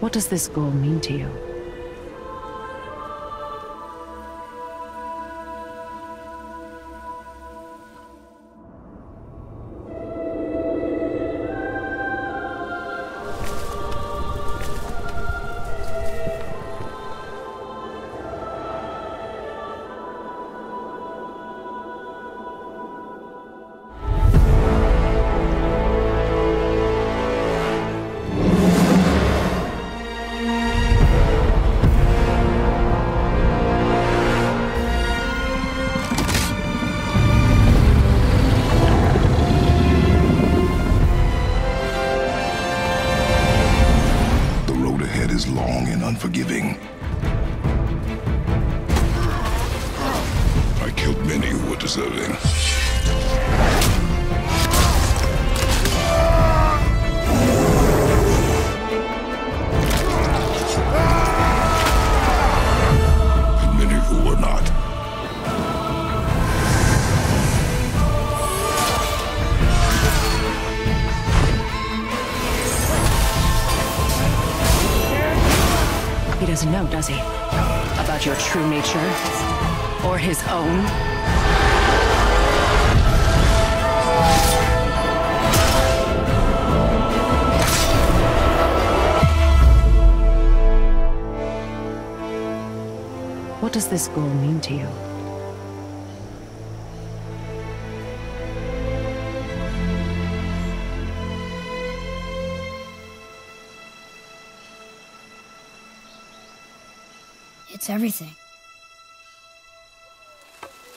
What does this goal mean to you? Is long and unforgiving. I killed many who were deserving. And many who were not. He doesn't know, does he? About your true nature? Or his own? What does this goal mean to you? It's everything.